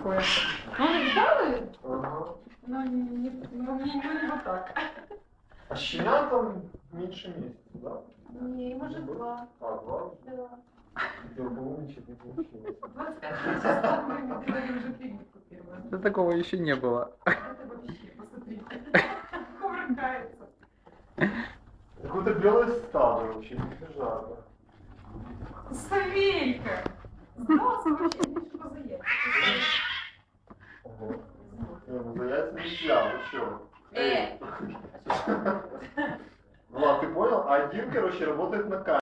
такое. Ну, летали? Ага. Ну, не вот так. А щеня там меньше месяца, да? Не, може 2. А, 2? Да. Я умничать не получилось. 25 числа мы делали уже клинику первую. Да такого еще не было. Это вообще, посмотрите. Кувыркается. Какое-то белое стадо вообще, не жарко. Савелька! Сдался вообще, видишь, что за яйца. Ого. Не, ну за яйца нельзя, вы чё? Влад, ты понял? Один, короче, работает на камере.